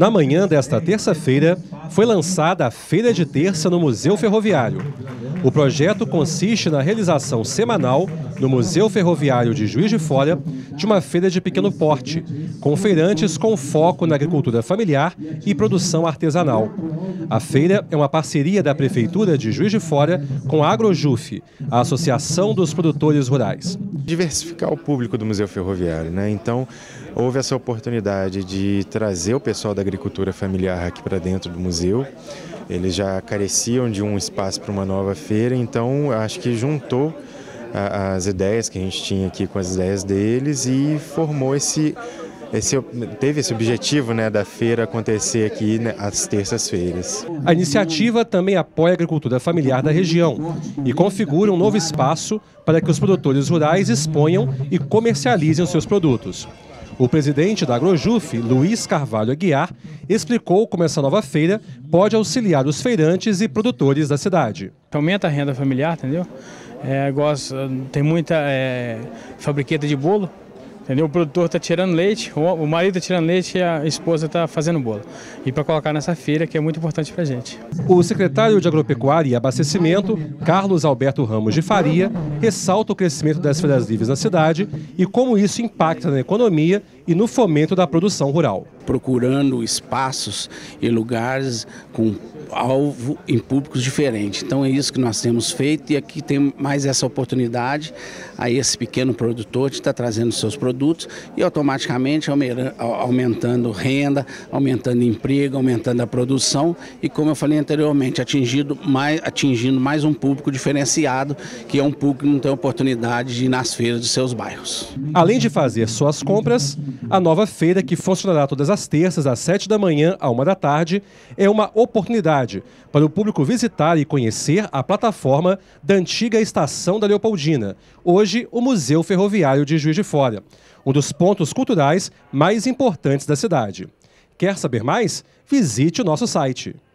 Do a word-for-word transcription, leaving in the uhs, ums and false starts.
Na manhã desta terça-feira, foi lançada a Feira de Terça no Museu Ferroviário. O projeto consiste na realização semanal, no Museu Ferroviário de Juiz de Fora, de uma feira de pequeno porte, com feirantes com foco na agricultura familiar e produção artesanal. A feira é uma parceria da Prefeitura de Juiz de Fora com a AgroJuf, a Associação dos Produtores Rurais. Diversificar o público do Museu Ferroviário, né? Então, houve essa oportunidade de trazer o pessoal da agricultura familiar aqui para dentro do museu. Eles já careciam de um espaço para uma nova feira, então acho que juntou a, as ideias que a gente tinha aqui com as ideias deles e formou esse, esse teve esse objetivo, né, da feira acontecer aqui, né, às terças-feiras. A iniciativa também apoia a agricultura familiar da região e configura um novo espaço para que os produtores rurais exponham e comercializem os seus produtos. O presidente da AgroJuf, Luiz Carvalho Aguiar, explicou como essa nova feira pode auxiliar os feirantes e produtores da cidade. Aumenta a renda familiar, entendeu? É, gosto, tem muita é, fabriqueta de bolo, entendeu? O produtor está tirando leite, o marido está tirando leite e a esposa está fazendo bolo. E para colocar nessa feira, que é muito importante para a gente. O secretário de Agropecuária e Abastecimento, Carlos Alberto Ramos de Faria, ressalta o crescimento das feiras livres na cidade e como isso impacta na economia e no fomento da produção rural. Procurando espaços e lugares com alvo em públicos diferentes. Então é isso que nós temos feito e aqui tem mais essa oportunidade a esse pequeno produtor de estar trazendo seus produtos e automaticamente aumentando renda, aumentando emprego, aumentando a produção e, como eu falei anteriormente, atingindo mais, atingindo mais um público diferenciado, que é um público que não tem oportunidade de ir nas feiras de seus bairros. Além de fazer suas compras, a nova feira, que funcionará todas as terças, às sete da manhã à uma da tarde, é uma oportunidade para o público visitar e conhecer a plataforma da antiga estação da Leopoldina, hoje o Museu Ferroviário de Juiz de Fora, um dos pontos culturais mais importantes da cidade. Quer saber mais? Visite o nosso site.